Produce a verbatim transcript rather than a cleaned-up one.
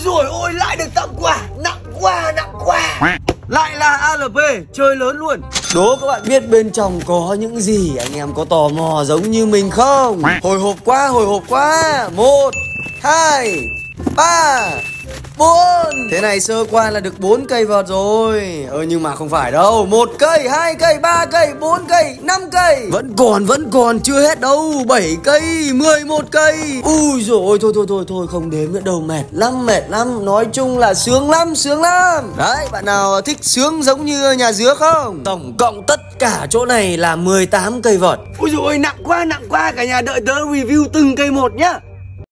dồi ôi, lại được tặng quà. Nặng quá, nặng quá. Lại là a lờ pê, chơi lớn luôn. Đố các bạn biết bên trong có những gì? Anh em có tò mò giống như mình không? Hồi hộp quá, hồi hộp quá. Một, hai, ba, bốn. Thế này sơ qua là được bốn cây vợt rồi. Ờ nhưng mà không phải đâu. Một cây, hai cây, ba cây, bốn cây, năm cây. Vẫn còn, vẫn còn, chưa hết đâu. Bảy cây, mười một cây. Ui dồi ôi, thôi thôi thôi thôi, không đếm nữa đâu. Mệt lắm, mệt lắm. Nói chung là sướng lắm, sướng lắm. Đấy, bạn nào thích sướng giống như nhà dứa không? Tổng cộng tất cả chỗ này là mười tám cây vợt. Ui dồi ôi, nặng quá, nặng quá. Cả nhà đợi tớ review từng cây một nhá.